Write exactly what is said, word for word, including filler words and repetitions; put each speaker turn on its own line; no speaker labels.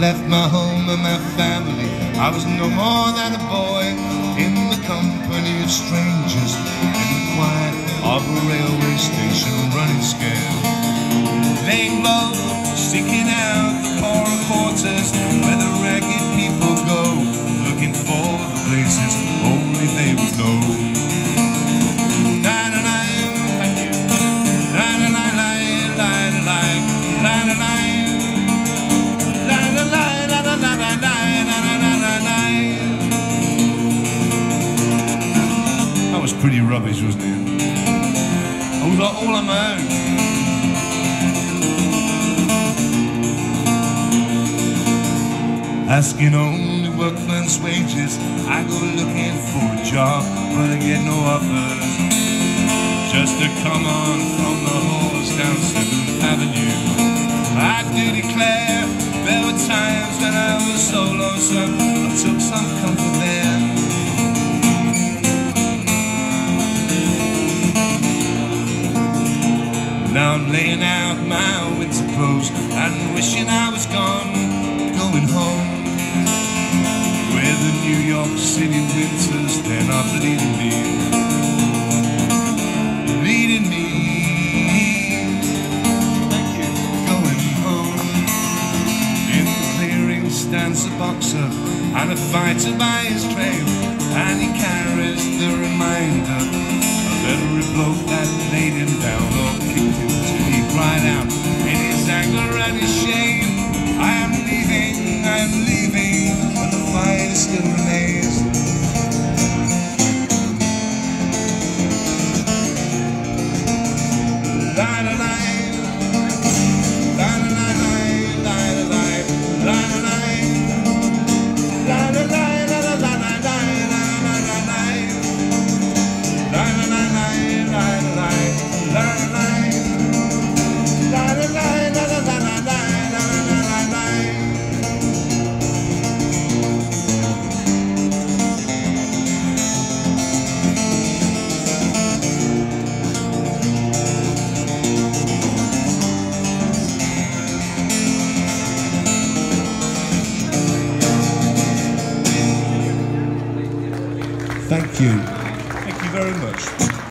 left my home and my family. I was no more than a boy in the company of strangers, in the quiet of a railway station running scared, laying low, sticking out the poorer quarters where the ragged people go, looking for the places only they would know. That was pretty rubbish, wasn't it? I was like all on my own. Asking only workman's wages, I go looking for a job, but I get no offers. Just to come on from the halls down Seventh Avenue. I do declare there were times when I was so lonesome, I took some comfort there. Now I'm laying out my winter clothes and wishing I was gone, going home, where the New York City winters, they're not leading me, leading me. Thank you. Going home. In the clearing stands a boxer and a fighter by his trail, and he carries the reminder of every blow that laid him down or kicked him till he cried out in his anger and his shame, I am leaving, I am leaving, but the fight still remains. La la la, la la la la, la la la, la la la, la la la, la la la, la la la, la la la, Thank you. Thank you very much.